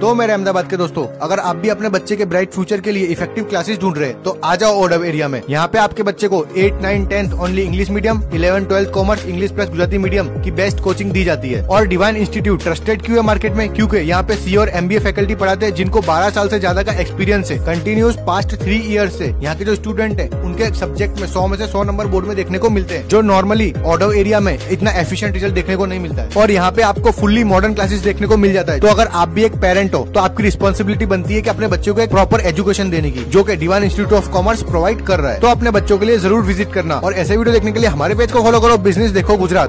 तो मेरे अहमदाबाद के दोस्तों, अगर आप भी अपने बच्चे के ब्राइट फ्यूचर के लिए इफेक्टिव क्लासेस ढूंढ रहे हैं तो आ जाओ ओडव एरिया में। यहाँ पे आपके बच्चे को 8, 9, 10 only English medium, 11, 12 commerce English plus Gujarati medium की बेस्ट कोचिंग दी जाती है। और डिवाइन इंस्टीट्यूट ट्रस्टेड क्यों है मार्केट में, क्योंकि यहाँ पे सी और MBA फैकल्टी पढ़ाते हैं जिनको 12 साल से ज्यादा का एक्सपीरियंस है। कंटिन्यूस पास्ट 3 ईयर्स से यहाँ के जो स्टूडेंट है उनके सब्जेक्ट में 100 में से 100 नंबर बोर्ड में देखने को मिलते हैं, जो नॉर्मली ओडव एरिया में इतना एफिशिएंट रिजल्ट देखने को नहीं मिलता है। और यहाँ पे आपको फुल्ली मॉडर्न क्लासेस देखने को मिल जाता है। तो अगर आप भी एक पेरेंट हो तो आपकी रिस्पॉन्सिबिलिटी बनती है कि अपने बच्चों को एक प्रॉपर एजुकेशन देने की, जो कि Divine institute of commerce provide कर रहा है। तो अपने बच्चों के लिए जरूर विजिट करना और ऐसे वीडियो देखने के लिए हमारे पेज को फॉलो करो, बिजनेस देखो गुजरात।